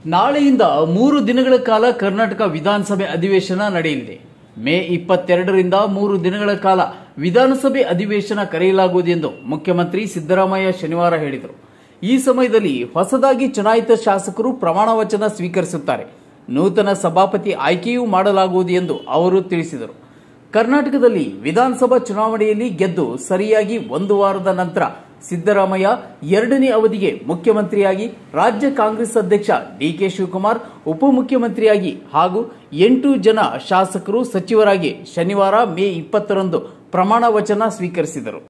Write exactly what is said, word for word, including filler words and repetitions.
ನಾಳೆಯಿಂದ ಮೂರು ದಿನಗಳ ಕಾಲ ಕರ್ನಾಟಕ ವಿಧಾನಸಭೆ ಅಧಿವೇಶನ ನಡೆಯಲಿದೆ. ಮೇ ಇಪ್ಪತ್ತೆರಡರಿಂದ ಮೂರು ದಿನಗಳ ಕಾಲ ವಿಧಾನಸಭೆ ಅಧಿವೇಶನ ಕರೆಯಲಾಗುವುದು ಎಂದು ಮುಖ್ಯಮಂತ್ರಿ ಸಿದ್ದರಾಮಯ್ಯ ಶನಿವಾರ ಹೇಳಿದರು. ಈ ಸಮಯದಲ್ಲಿ ಹೊಸದಾಗಿ ಚುನಾಯಿತ ಶಾಸಕರು ಪ್ರಮಾಣ ವಚನ ಸ್ವೀಕರಿಸುತ್ತಾರೆ. ನೂತನ ಸಭಾಪತಿ ಆಯ್ಕೆಯೂ ಮಾಡಲಾಗುವುದು ಎಂದು ಅವರು ತಿಳಿಸಿದರು. ಕರ್ನಾಟಕದಲ್ಲಿ ವಿಧಾನಸಭಾ ಚುನಾವಣೆಯಲ್ಲಿ ಗೆದ್ದು ಸರಿಯಾಗಿ ಒಂದು ವಾರದ ನಂತರ ಸಿದ್ದರಾಮಯ್ಯ ಎರಡನೇ ಅವಧಿಗೆ ಮುಖ್ಯಮಂತ್ರಿಯಾಗಿ, ರಾಜ್ಯ ಕಾಂಗ್ರೆಸ್ ಅಧ್ಯಕ್ಷ ಡಿಕೆ ಶಿವಕುಮಾರ್ ಉಪಮುಖ್ಯಮಂತ್ರಿಯಾಗಿ ಹಾಗೂ ಎಂಟು ಜನ ಶಾಸಕರು ಸಚಿವರಾಗಿ ಶನಿವಾರ ಮೇ ಇಪ್ಪತ್ತರಂದು ಪ್ರಮಾಣ ವಚನ ಸ್ವೀಕರಿಸಿದರು.